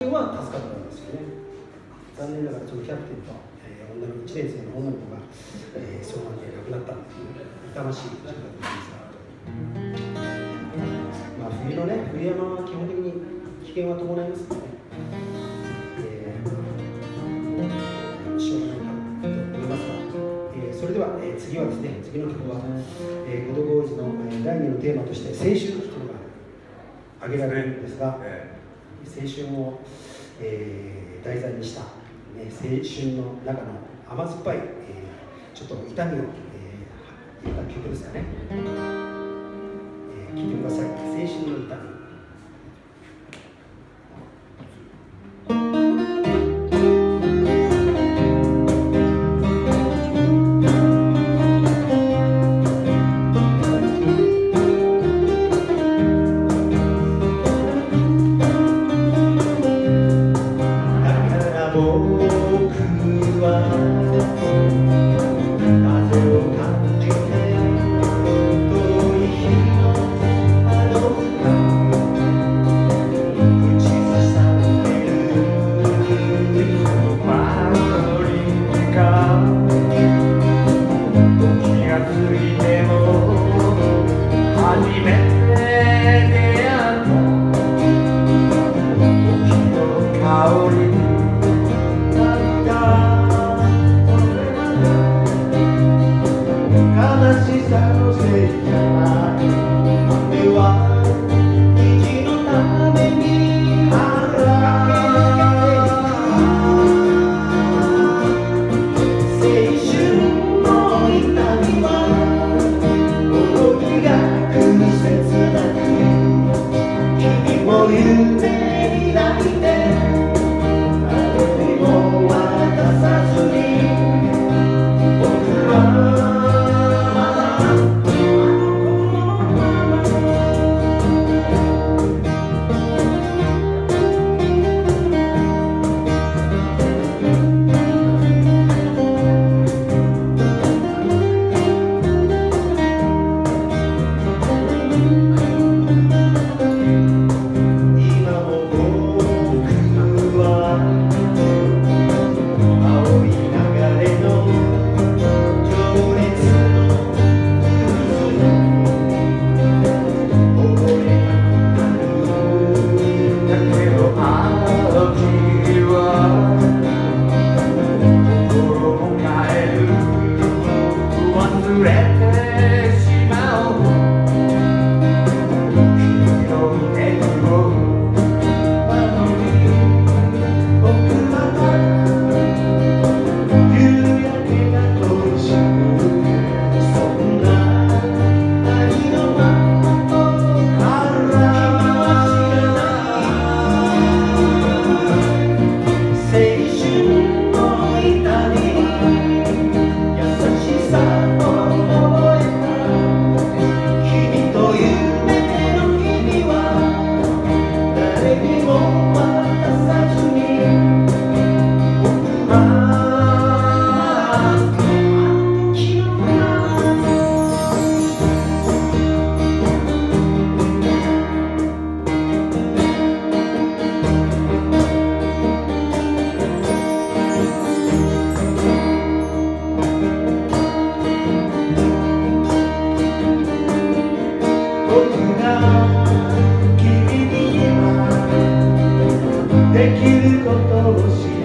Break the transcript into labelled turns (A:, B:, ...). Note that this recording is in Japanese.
A: 分は助かったんですよね。残念ながらそのキャプテンと、女の1年生の女の子が、そのまま亡くなったっていう痛ましい事故だったんですが、まあ、冬のね、冬山は基本的に危険は伴いますので、しょうがないかと思いますが、それでは、次はですね、次の曲は、ゴドゴーズの、第2のテーマとして青春というのが挙げられるんですが、青春を、題材にした、青春の中の甘酸っぱい、ちょっと痛みを、入れた曲ですかね。聴いてください。青春の痛み。
B: できることをし